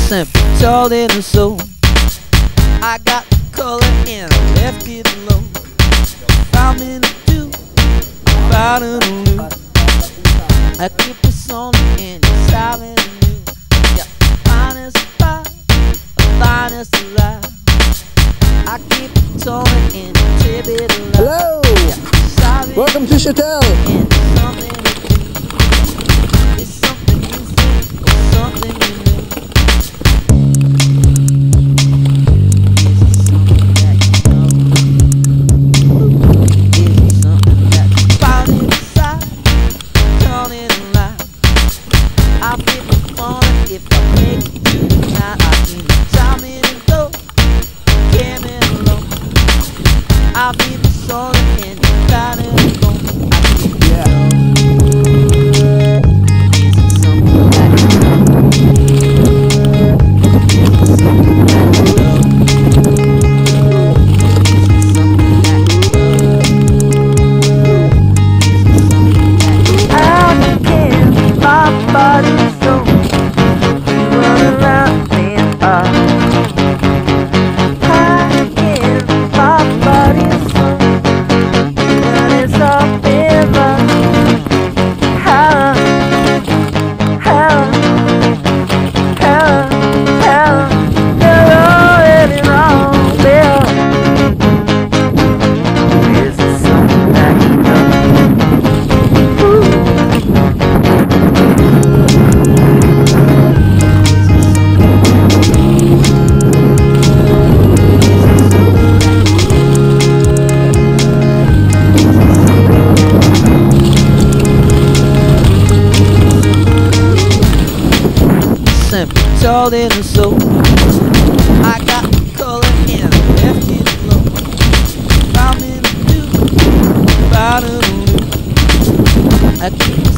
Simple, tall in the soul. I got the color and I left it alone. Found me to do, found it to lose. I keep this on and it's silent and new. Yeah, finest fire, finest alive. I keep it tall and tip it alive. Hello! Yeah, welcome to Chatel! And it's something to do. It's something you think, it's something you know. If I make it through the night, I'll be the time in and go. Came in alone. I'll be the soul and the kind of phone. I keep it low. Is it something that you know? Is it something that you know? Is it something that you know? Is it something that you know? I can't, my body's so tall in the soul. I got the color and I left it alone. Found me to do, found it to lose. I keep